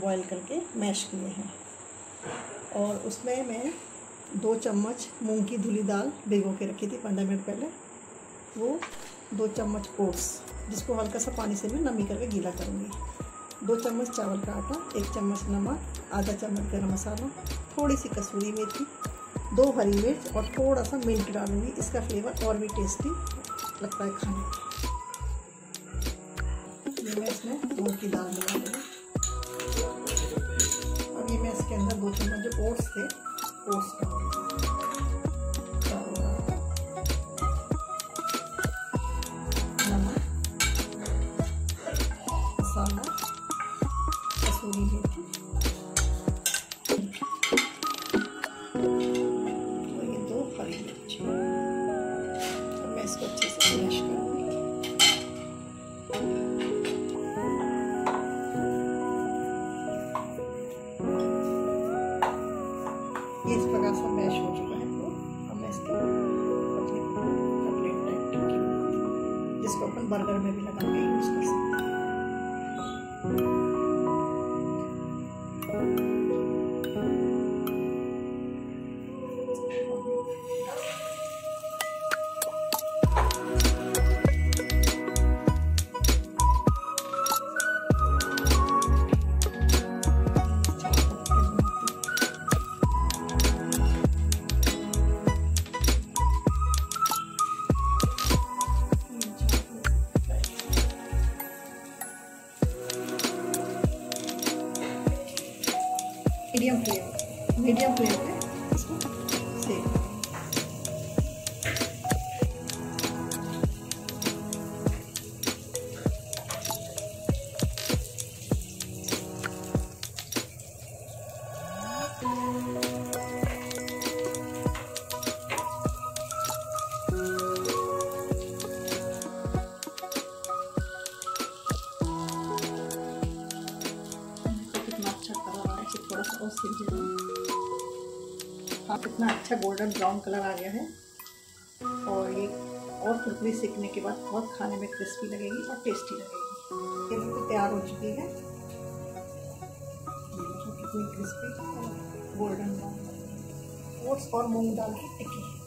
Boil करके mash किए हैं। और उसमें मैं 2 चम्मच मूंग की धुली दाल भिगो के रखी थी 15 मिनट पहले, वो 2 चम्मच ओट्स, जिसको हल्का सा पानी से मैं नमी करके गीला करूँगी, 2 चम्मच चावल का आटा, 1 चम्मच नमक, आधा चम्मच गरम मसाला, थोड़ी सी कसूरी मेथी, 2 हरी मिर्च और थोड़ा सा मिंट डालूंगी। इसका फ्लेवर और भी टेस्टी लगता है खाने में। ये मैं इसमें मूंग की दाल मिला दूँगी। अब ये मैं इसके अंदर 2 चम्मच जो ओट्स थे, ओट्स डालूंगी, नमक, मसाला, कसूरी मेथी और ये 2 हरी मिर्च। और मैं इसको अच्छे से मैश करूँगी। ये इस प्रकार से मैश हो चुका है, तो अब मैं इसको कटलेट टाइप टिक्की बनाती हूँ, जिसको अपन बर्गर में भी लगा के यूज कर सकते हैं। मीडियम फ्लेम पे इसको सेक। कितना अच्छा कलर आ रहा है, थोड़ा सा और सीख जाए। हाँ, कितना अच्छा गोल्डन ब्राउन कलर आ गया है। और ये और कुरकुरी सेकने के बाद बहुत खाने में क्रिस्पी लगेगी और टेस्टी लगेगी। ये बिल्कुल तैयार हो चुकी है, कितनी क्रिस्पी गोल्डन ब्राउन। ओट्स और मूंग दाल की टिक्की।